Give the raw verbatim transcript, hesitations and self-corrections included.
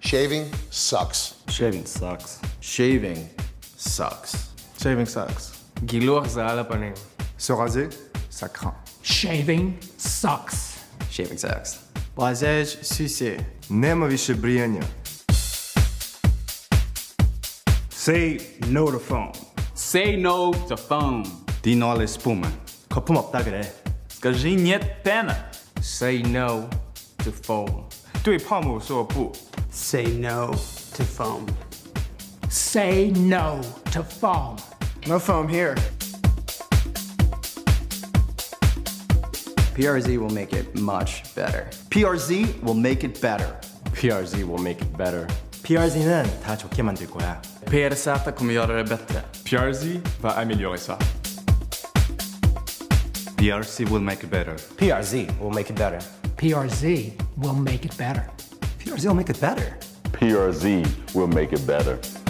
Shaving sucks. Shaving sucks. Shaving sucks. Shaving sucks. Giluak sa alapaning. Se raser, ça craint. Shaving sucks. Shaving sucks. Brazage, sucer. Nema više brijanja. Say no to foam. Say no to foam. Di no le spume. 거품 없다 그래. Скажи нет пена. Say no to foam. 对泡沫说不。 Say no to foam. Say no to foam. No foam here. P R Z will make it much better. P R Z will make it better. P R Z will make it better. 피알지는 다 좋게 만들 거야. P R Z kommer göra det bättre. P R Z va améliorer ça. P R Z will make it better. P R Z will make it better. P R Z will make it better. P R Z will make it better. P R Z will make it better.